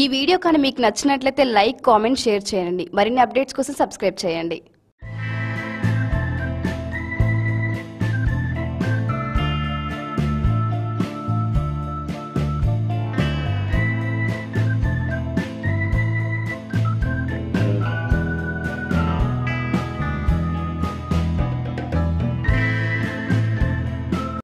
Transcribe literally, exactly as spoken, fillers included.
ఈ వీడియో కానీ మీకు నచ్చినట్లయితే లైక్, కామెంట్, షేర్ చేయండి. మరిన్ని అప్డేట్స్ కోసం సబ్స్క్రైబ్ చేయండి.